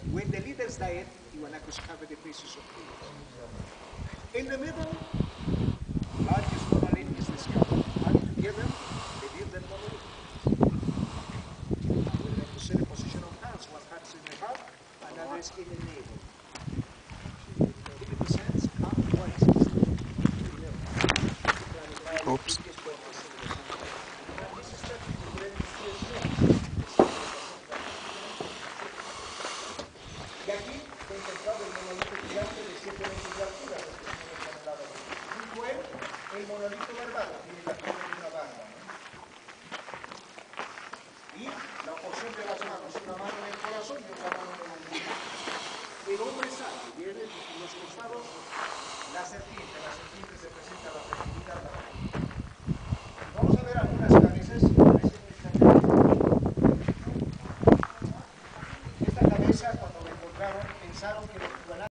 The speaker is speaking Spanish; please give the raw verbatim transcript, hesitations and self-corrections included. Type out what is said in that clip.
When the leaders died, Iwanakos covered the faces of leaders. In the middle, largest monolith is discovered, and together they build that monolith. We're going to see the position of hands, one hand is in the heart, another is in the navel. It represents how war exists. Oops. Y aquí se encontraba el monolito gigante de siete metros de altura, respetando con el lado. Junto a él, el monolito barbado, tiene la forma de una barba, ¿no? Y la porción de las manos, una mano en el corazón y otra mano en la muñeca. El hombre santo, viene en los costados la serpiente, la serpiente representa la fertilidad, la fertilidad. Vamos a ver algunas cabezas. Esta cabeza, cuando la encontraron, pensaron que